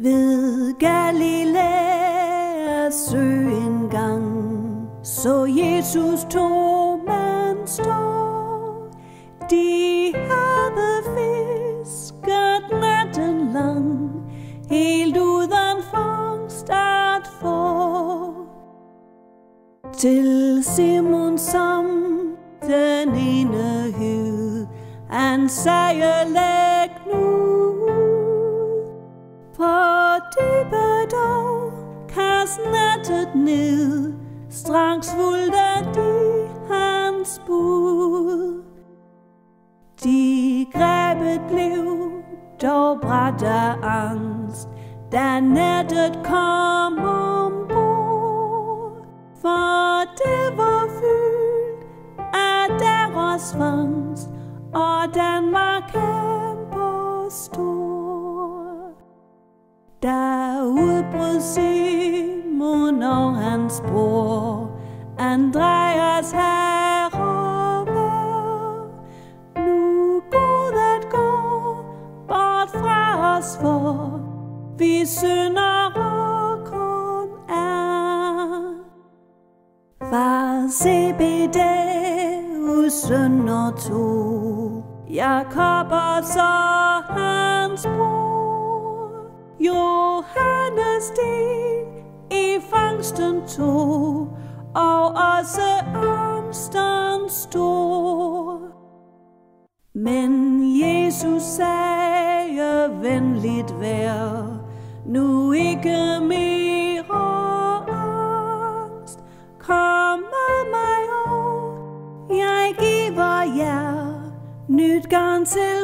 Ved Galilæas sø engang så Jesus 2 mand stå. De havde fisket natten lang, helt uden fangst at få. Til Simon som den ene hed, han sagde læg nu. På dybet dog kast nettet ned, straks fulgte de hans bud. De grebet blev dog bræt af angst, da nettet kom ombord. For det var fyldt af deres fangst, og den var kæmpestor. Da udbrød Simon og hans bror, Andreas herover. Nu Gud går bort fra os, for vi syndere kun er. Far Zebedeus sønner 2, Jakob og så hans bror. Johannes del i fangsten tog, og også angsten stor. Men Jesus sagde venligt vær, nu ikke mere angst. Kom med mig, og jeg giver jer nyt garn til